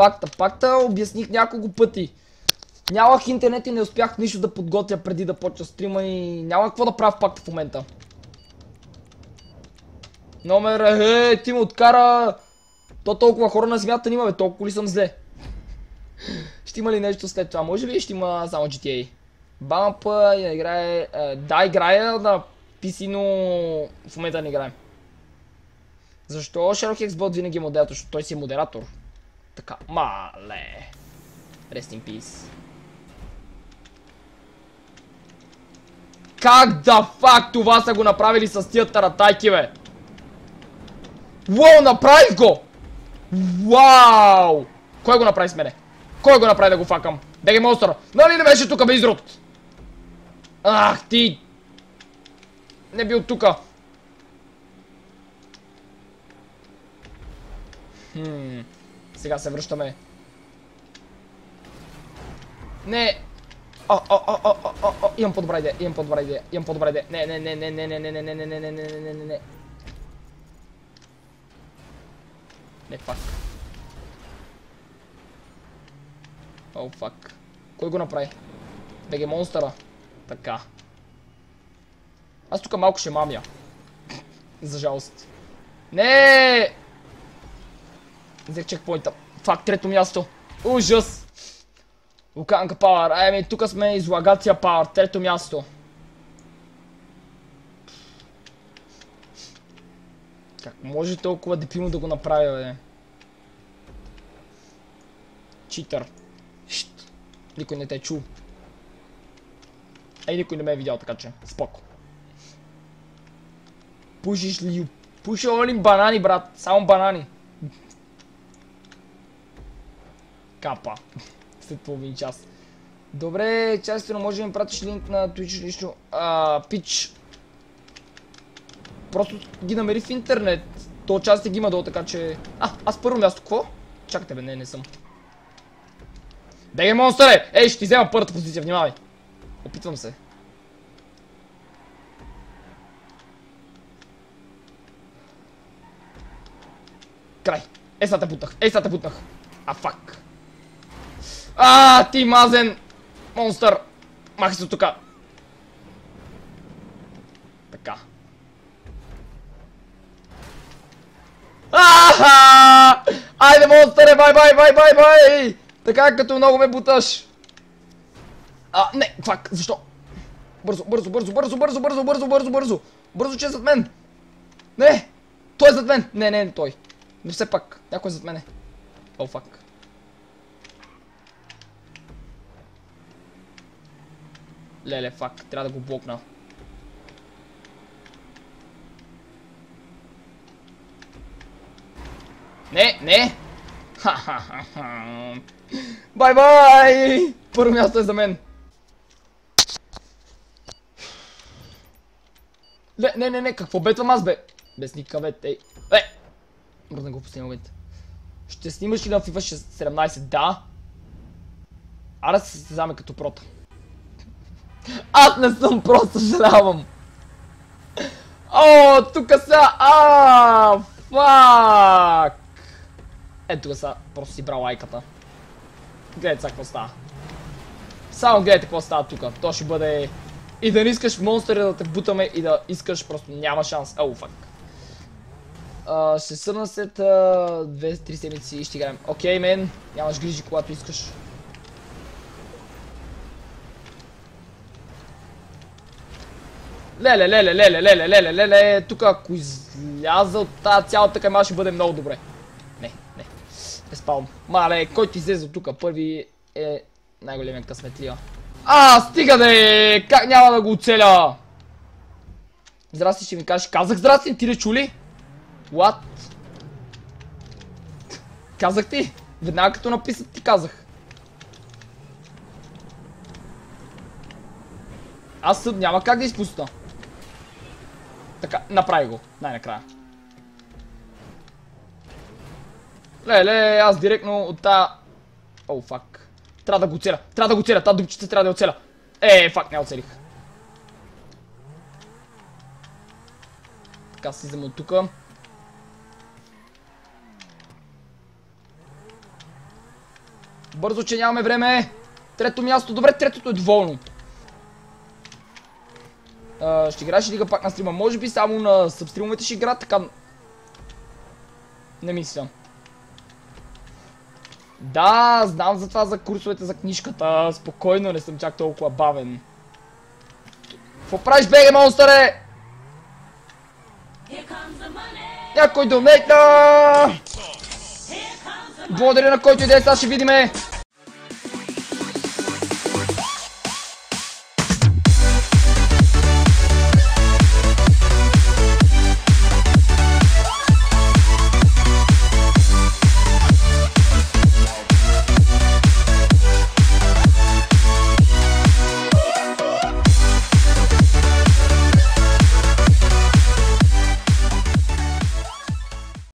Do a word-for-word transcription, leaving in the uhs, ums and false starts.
пакта. Пакта обясних няколко пъти. Нямах интернет и не успях нищо да подготвя преди да почна стрима и няма какво да правя в пакта в момента. Номер, е, ти му откара... То толкова хора на земята нима, бе, толкова ли съм зле? Ще има ли нещо след това? Може би ще има само джи ти ей. Бампа играе... Да, играя на пи си, но в момента не играем. Защо Sherlock Xbox винаги е модератор? Защото той си е модератор. Така, мале. Rest in peace. Как да фак това са го направили с тия таратайки, бе? Уау, направих го! Вау! Кой го направи с мене? Кой го направи да го факам? Беги монстър! Нали не беше тука, бе, изрод? Ах ти! Не бил тука. Хм... Сега се връщаме. Не! О, о, о, о, о, о, о, имам по-добра идея, имам по-добра идея, имам по-добра идея. Не, не, не, не, не, не, не, не, не, не, не, не, не, не, не, не. Не, фак. О, фак. Кой го направи? Беге монстъра. Така. Аз тук малко ще мамя. За жалост. Не! Взех чекпоинта. Фак, трето място. Ужас! Луканка пауър. Ами, тук сме излагация пауър. Трето място. Как може толкова депилно да го направя, бе? Читър. Шт. Никой не те е чул. Ей, никой не ме е видял, така че. Споко. Пушиш ли? Пушил ли банани, брат? Само банани. Капа. След половин час. Добре, частично може да ми пратиш линк на Twitch лично. А, пич. Просто ги намери в интернет. То част ги има долу, така че... А, аз първо място, какво? Чакайте, бе, не, не съм. Беге монстър, ей, ще ти взема първата позиция, внимавай. Опитвам се. Край. Ей, сега те бутнах, ей, сега те бутнах. А, фак. А, ти мазен монстър. Махай се от тука. Така. Аха! Айде, монстъре, бай, бай, бай, бай, бай! Така, като много ме буташ. А, не, фак, защо? Бързо, бързо, бързо, бързо, бързо, бързо, бързо, бързо, бързо. Бързо, че е зад мен. Не, той е зад мен. Не, не, не той. Но все пак, някой е зад мене. О, фак. Леле, фак, трябва да го блокна. Не, не! Ха-ха-ха-ха! Бай-бай! Първо място е за мен. Не, не, не, не, какво бетвам аз, бе? Без никакъв бет, ей. Е! Мръдна го последния момент. Ще снимаш ли на FIFA седемнайсет? Да. Ара се състезаваме като прота. Аз не съм про, съжалявам. О, тука са! Ааа! Фак! Ето тука са, просто си брал лайката. Гледайте сега какво става. Само гледайте какво става тука. То ще бъде... И да не искаш монстъри да те бутаме и да искаш, просто няма шанс. Ау, фак. Uh, ще сърна след две-три седмици и ще играем. Окей, мен, нямаш грижи, когато искаш. Леле, леле, леле, леле, леле, леле, тук ако изляза от тази цялата кайма ще бъде много добре. Не, не, не спалвам. Мале, който излезе от тук първи е най-големият късметлия. А, стига де, как няма да го оцеля? Здрасти, ще ми кажеш. Казах здрасти, ти не чули? What? Казах ти. Веднага като написат ти казах. Аз съд няма как да изпусна. Така, направи го. Най-накрая. Леле, аз директно от та... О, фак. Трябва да го оцеля. Трябва да го оцеля. Та дупчица трябва да я оцеля. Е, фак, не оцелих. Така си взема от тука. Бързо, че нямаме време. Трето място. Добре, третото е доволно. Uh, ще играеш ли лига пак на стрима? Може би само на събстримовете ще игра, така... Не мисля. Да, знам за това, за курсовете, за книжката. Спокойно, не съм чак толкова бавен. Какво правиш, беге, монстъре? Някой донейта! Благодаря на който идея, сега ще видиме.